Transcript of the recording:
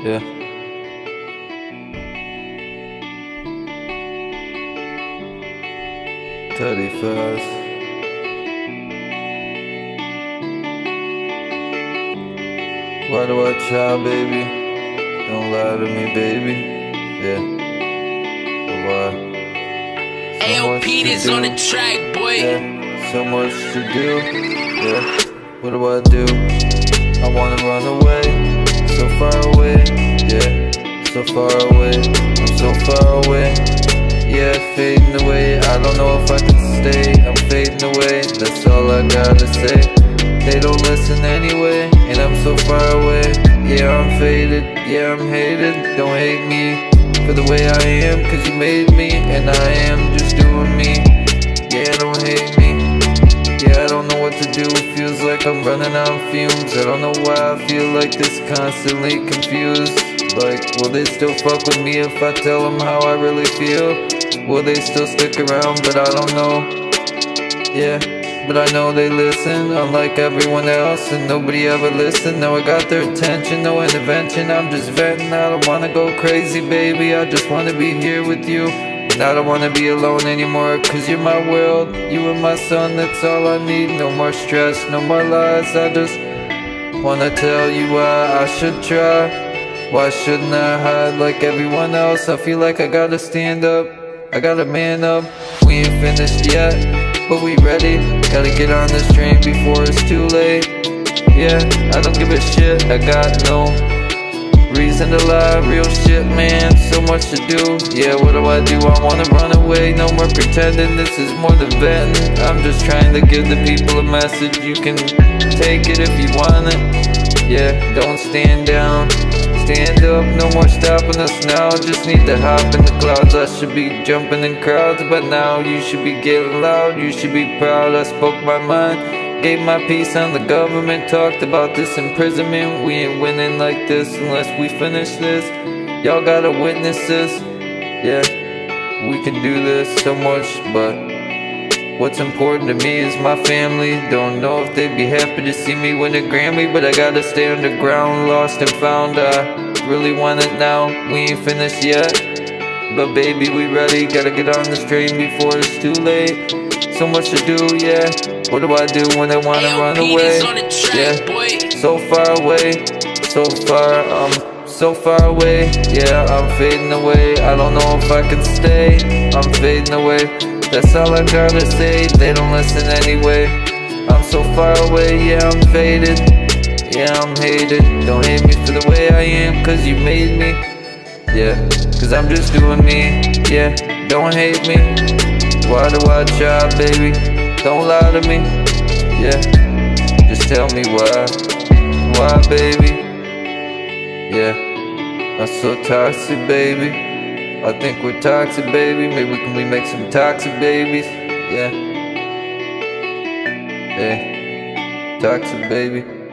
Yeah. Teddy Fast. Why do I try, baby? Don't lie to me, baby. Yeah. But why? Ayo, Pete is on the track, boy. Yeah. So much to do. Yeah. What do I do? I wanna run away. So far away. Yeah. So far away. I'm so far away. Yeah, fading away. I don't know if I can stay. I'm fading away. That's all I gotta say. They don't listen anyway, and I'm so far away. Yeah, I'm faded, yeah, I'm hated. Don't hate me for the way I am, cause you made me, and I am just doing me. Yeah, don't hate me. Yeah, I don't know what to do. Feels like I'm running on fumes. I don't know why I feel like this, constantly confused. Like, will they still fuck with me if I tell them how I really feel? Will they still stick around? But I don't know. Yeah, but I know they listen, unlike everyone else, and nobody ever listened. Now I got their attention, no intervention. I'm just venting, I don't wanna go crazy, baby. I just wanna be here with you, and I don't wanna be alone anymore, cause you're my world, you and my son, that's all I need. No more stress, no more lies. I just wanna tell you why I should try. Why shouldn't I hide like everyone else? I feel like I gotta stand up, I gotta man up. We ain't finished yet, but we ready. Gotta get on this train before it's too late. Yeah, I don't give a shit, I got no reason to lie. Real shit, man, so much to do. Yeah, what do? I wanna run away, no more pretending. This is more than venting. I'm just trying to give the people a message. You can take it if you want it. Yeah, don't stand down, stand up, no more stopping us now. Just need to hop in the clouds. I should be jumping in crowds, but now you should be getting loud. You should be proud. I spoke my mind, gave my piece on the government. Talked about this imprisonment. We ain't winning like this unless we finish this. Y'all gotta witness this. Yeah, we can do this so much, but what's important to me is my family. Don't know if they'd be happy to see me win a Grammy, but I gotta stay underground, lost and found. I really want it now, we ain't finished yet, but baby, we ready. Gotta get on this train before it's too late. So much to do, yeah. What do I do when I wanna run away? Yeah, so far away, so far, so far away. Yeah, I'm fading away. I don't know if I can stay. I'm fading away. That's all I gotta say. They don't listen anyway. I'm so far away. Yeah, I'm faded. Yeah, I'm hated. Don't hate me for the way I am, cause you made me. Yeah, cause I'm just doing me. Yeah, don't hate me. Why do I try, baby? Don't lie to me. Yeah, just tell me why. Why, baby? Yeah, I'm so toxic, baby. I think we're toxic, baby. Maybe we make some toxic babies. Yeah. Hey, toxic, baby.